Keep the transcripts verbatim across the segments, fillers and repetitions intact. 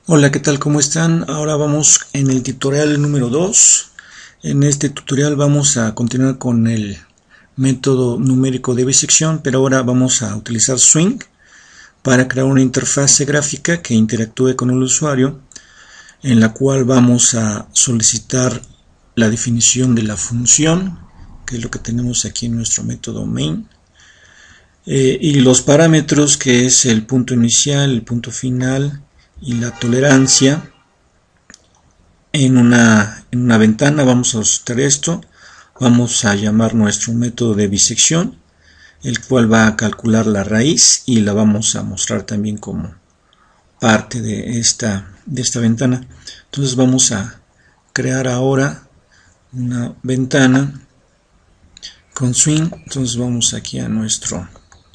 Hola, ¿qué tal? ¿Cómo están? Ahora vamos en el tutorial número dos. En este tutorial vamos a continuar con el método numérico de bisección, pero ahora vamos a utilizar Swing para crear una interfase gráfica que interactúe con el usuario, en la cual vamos a solicitar la definición de la función, que es lo que tenemos aquí en nuestro método main, eh, y los parámetros, que es el punto inicial, el punto final y la tolerancia. En una, en una ventana vamos a solicitar esto, vamos a llamar nuestro método de bisección, el cual va a calcular la raíz y la vamos a mostrar también como parte de esta, de esta ventana. Entonces vamos a crear ahora una ventana con Swing. Entonces vamos aquí a nuestro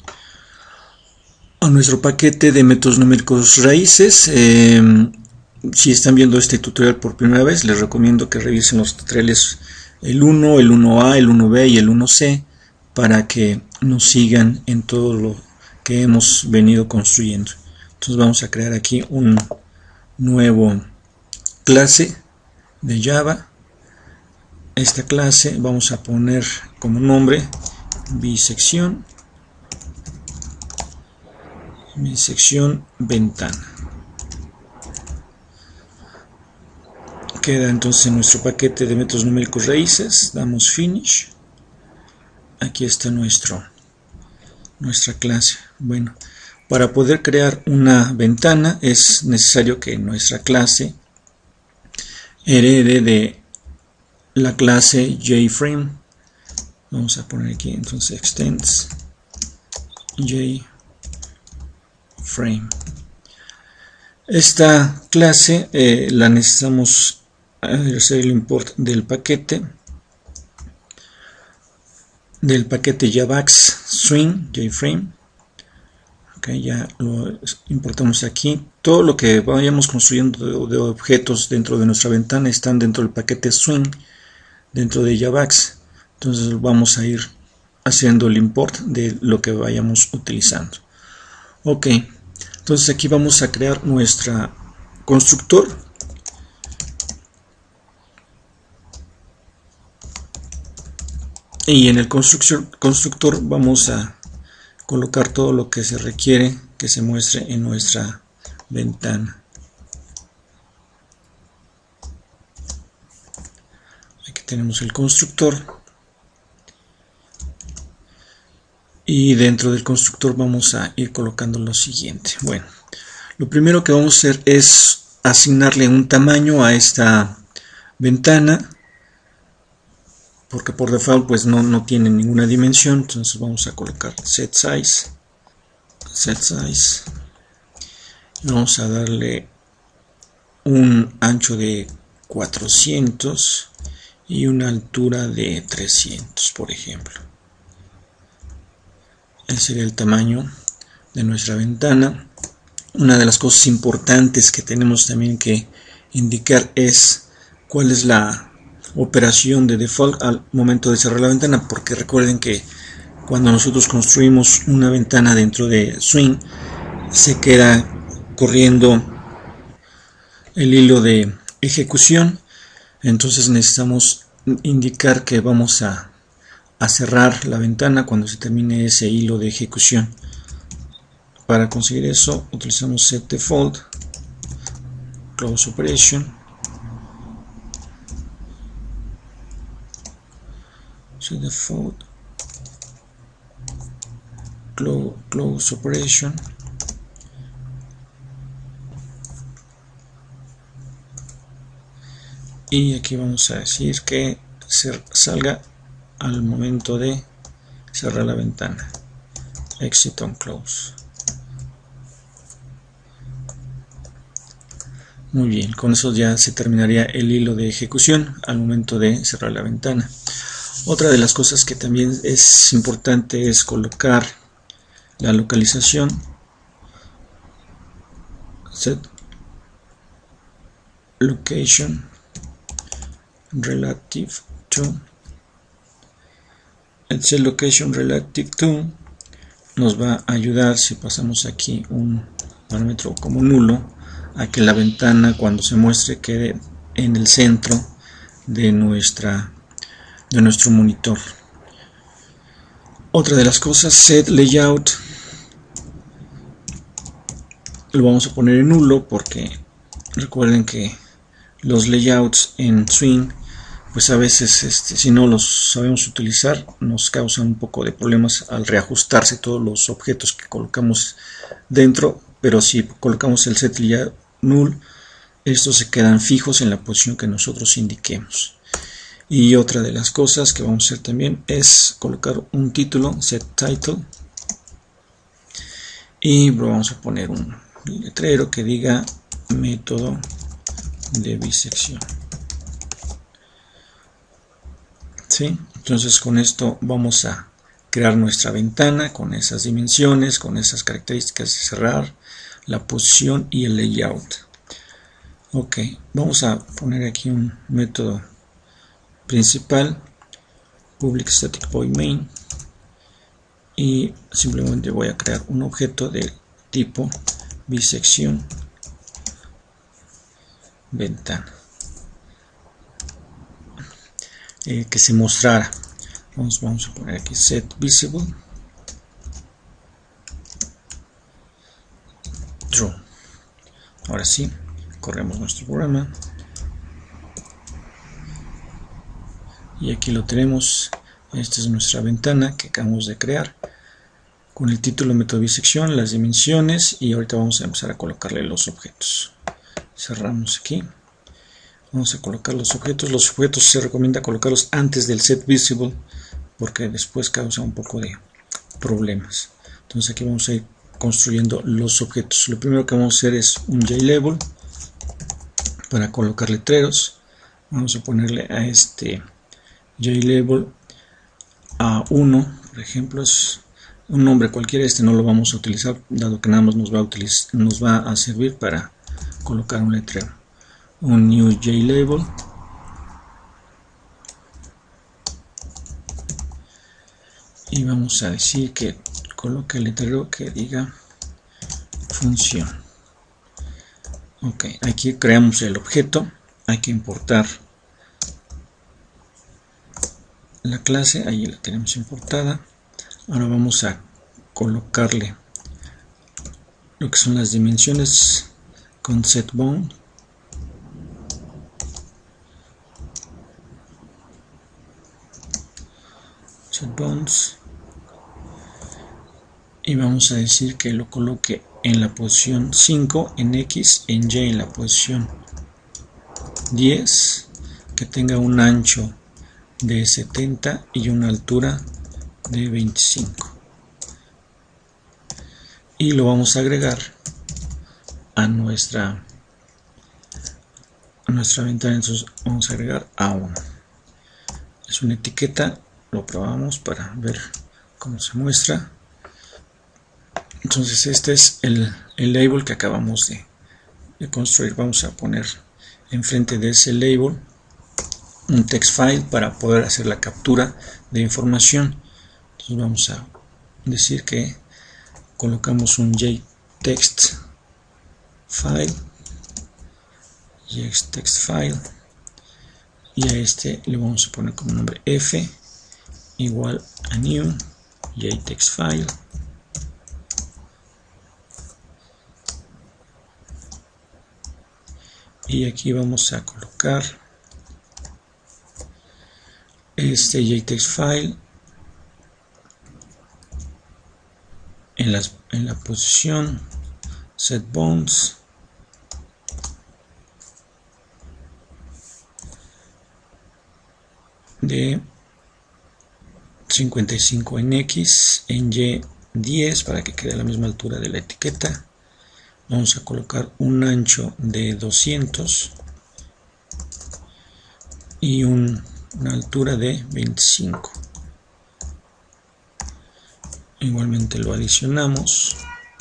a nuestro paquete de métodos numéricos raíces. Eh, si están viendo este tutorial por primera vez, les recomiendo que revisen los tutoriales el uno, el uno A, el uno B y el uno C para que nos sigan en todo lo que hemos venido construyendo. Entonces vamos a crear aquí un nuevo clase de Java. Esta clase vamos a poner como nombre bisección bisección ventana. Queda entonces en nuestro paquete de métodos numéricos raíces. Damos finish. Aquí está nuestro nuestra clase. Bueno, para poder crear una ventana es necesario que nuestra clase herede de la clase JFrame. Vamos a poner aquí entonces extends JFrame. Esta clase eh, la necesitamos hacer el import del paquete del paquete Javax Swing JFrame. Okay, ya lo importamos aquí. Todo lo que vayamos construyendo de, de objetos dentro de nuestra ventana están dentro del paquete Swing dentro de Javax. Entonces vamos a ir haciendo el import de lo que vayamos utilizando. Ok, entonces aquí vamos a crear nuestro constructor. Y en el constructor, constructor vamos a colocar todo lo que se requiere que se muestre en nuestra ventana. Aquí tenemos el constructor. Y dentro del constructor vamos a ir colocando lo siguiente. Bueno, lo primero que vamos a hacer es asignarle un tamaño a esta ventana, porque por default pues no, no tiene ninguna dimensión. Entonces vamos a colocar set size set size y vamos a darle un ancho de cuatrocientos y una altura de trescientos, por ejemplo. Ese sería el tamaño de nuestra ventana. Una de las cosas importantes que tenemos también que indicar es cuál es la operación de default al momento de cerrar la ventana, porque recuerden que cuando nosotros construimos una ventana dentro de Swing se queda corriendo el hilo de ejecución. Entonces necesitamos indicar que vamos a a cerrar la ventana cuando se termine ese hilo de ejecución. Para conseguir eso utilizamos set default close operation, set default close, close operation, y aquí vamos a decir que se salga al momento de cerrar la ventana. Exit on close. Muy bien, con eso ya se terminaría el hilo de ejecución al momento de cerrar la ventana. Otra de las cosas que también es importante es colocar la localización. Set location relative to. El set location relative to nos va a ayudar, si pasamos aquí un parámetro como nulo, a que la ventana cuando se muestre quede en el centro de nuestra de nuestro monitor. Otra de las cosas, set layout, lo vamos a poner en nulo porque recuerden que los layouts en Swing pues a veces este, si no los sabemos utilizar nos causan un poco de problemas al reajustarse todos los objetos que colocamos dentro, pero si colocamos el set layout null, estos se quedan fijos en la posición que nosotros indiquemos. Y otra de las cosas que vamos a hacer también es colocar un título, set title, y vamos a poner un letrero que diga método de bisección. ¿Sí? Entonces con esto vamos a crear nuestra ventana con esas dimensiones, con esas características de cerrar, la posición y el layout. Ok, vamos a poner aquí un método principal, public static void main, y simplemente voy a crear un objeto de tipo bisección ventana, eh, que se mostrara. Vamos, vamos a poner aquí set visible true. Ahora sí, corremos nuestro programa y aquí lo tenemos. Esta es nuestra ventana que acabamos de crear con el título método bisección, las dimensiones, y ahorita vamos a empezar a colocarle los objetos. Cerramos aquí, vamos a colocar los objetos. Los objetos se recomienda colocarlos antes del set visible porque después causa un poco de problemas. Entonces aquí vamos a ir construyendo los objetos. Lo primero que vamos a hacer es un JLabel para colocar letreros. Vamos a ponerle a este JLabel a uno, por ejemplo, es un nombre cualquiera. Este no lo vamos a utilizar dado que nada más nos va a, utilizar, nos va a servir para colocar un letrero. Un new JLabel, y vamos a decir que coloque el letrero que diga función. Ok, aquí creamos el objeto, hay que importar la clase, ahí la tenemos importada. Ahora vamos a colocarle lo que son las dimensiones con setBound. SetBounds, y vamos a decir que lo coloque en la posición cinco en X, en Y en la posición diez, que tenga un ancho de setenta y una altura de veinticinco, y lo vamos a agregar a nuestra a nuestra ventana. Entonces vamos a agregar a uno, es una etiqueta, lo probamos para ver cómo se muestra. Entonces este es el, el label que acabamos de, de construir. Vamos a poner enfrente de ese label un text file para poder hacer la captura de información. Entonces vamos a decir que colocamos un jtext file, jtext file, y a este le vamos a poner como nombre f igual a new jtext file. Y aquí vamos a colocar este jtext file en, las, en la posición setBounds, de cincuenta y cinco en X, en Y diez, para que quede a la misma altura de la etiqueta. Vamos a colocar un ancho de doscientos y un, una altura de veinticinco. Igualmente lo adicionamos,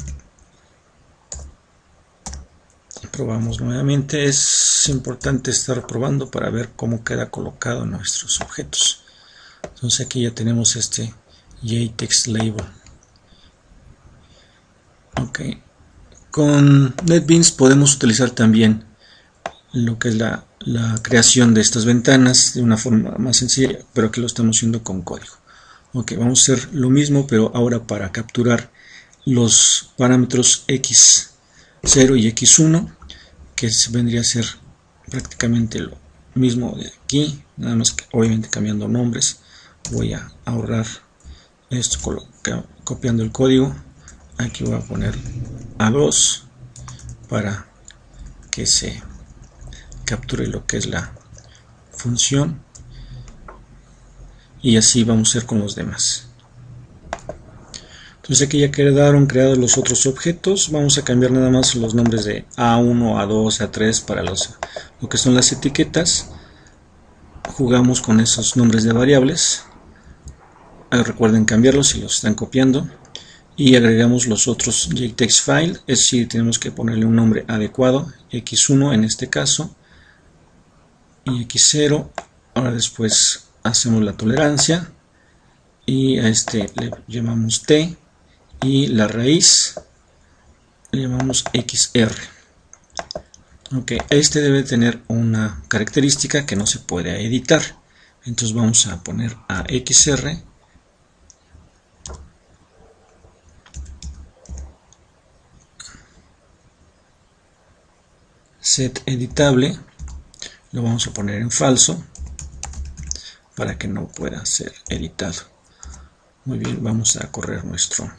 probamos nuevamente. Es importante estar probando para ver cómo queda colocado nuestros objetos. Entonces aquí ya tenemos este jtext label. Ok, Con NetBeans podemos utilizar también lo que es la, la creación de estas ventanas de una forma más sencilla, pero que lo estamos haciendo con código. Ok, vamos a hacer lo mismo, pero ahora para capturar los parámetros equis cero y equis uno, que vendría a ser prácticamente lo mismo de aquí, nada más que obviamente cambiando nombres. Voy a ahorrar esto copiando el código. Aquí voy a poner A dos para que se capture lo que es la función, y así vamos a hacer con los demás. Entonces aquí ya quedaron creados los otros objetos. Vamos a cambiar nada más los nombres de A uno, A dos, A tres para los, lo que son las etiquetas. Jugamos con esos nombres de variables. Ahí recuerden cambiarlos si los están copiando. Y agregamos los otros jtext file, es decir, tenemos que ponerle un nombre adecuado, equis uno en este caso, y equis cero. Ahora después hacemos la tolerancia, y a este le llamamos t, y la raíz le llamamos equis erre. Ok, este debe tener una característica que no se puede editar, entonces vamos a poner a equis erre set editable, lo vamos a poner en falso para que no pueda ser editado. Muy bien, vamos a correr nuestro.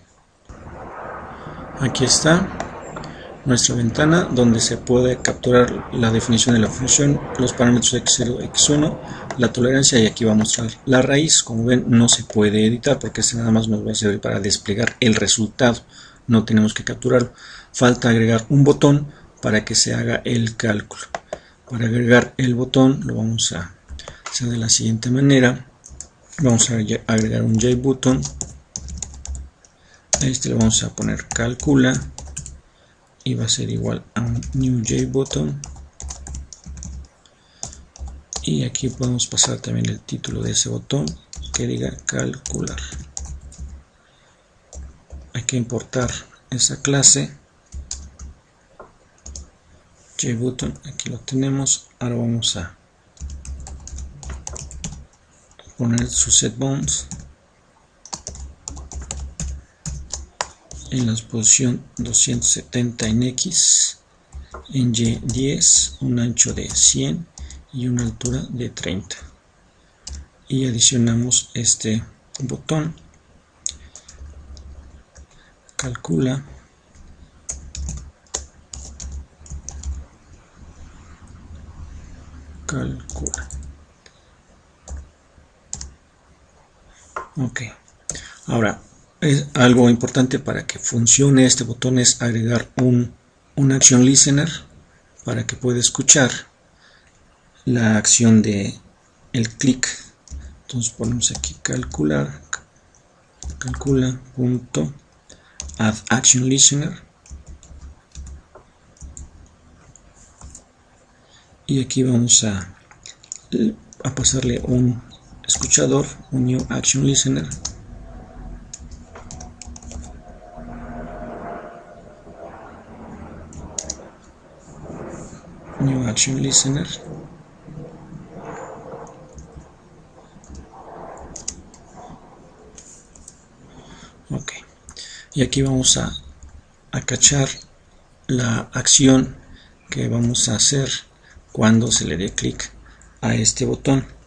Aquí está nuestra ventana donde se puede capturar la definición de la función, los parámetros equis cero, equis uno, la tolerancia, y aquí va a mostrar la raíz. Como ven, no se puede editar porque este nada más nos va a servir para desplegar el resultado, no tenemos que capturarlo. Falta agregar un botón para que se haga el cálculo. Para agregar el botón lo vamos a hacer de la siguiente manera. Vamos a agregar un JButton. A este le vamos a poner calcula y va a ser igual a un new JButton, y aquí podemos pasar también el título de ese botón que diga calcular. Hay que importar esa clase JButton, aquí lo tenemos. Ahora vamos a poner su setBounds en la posición doscientos setenta en X, en Y diez, un ancho de cien y una altura de treinta, y adicionamos este botón calcula calcula. Ok, ahora es algo importante para que funcione este botón es agregar un, un action listener para que pueda escuchar la acción de el clic. Entonces ponemos aquí calcular calcula punto add action listener, y aquí vamos a, a pasarle un escuchador, un new action listener. New action listener. Ok, y aquí vamos a, a cachar la acción que vamos a hacer cuando se le dé clic a este botón.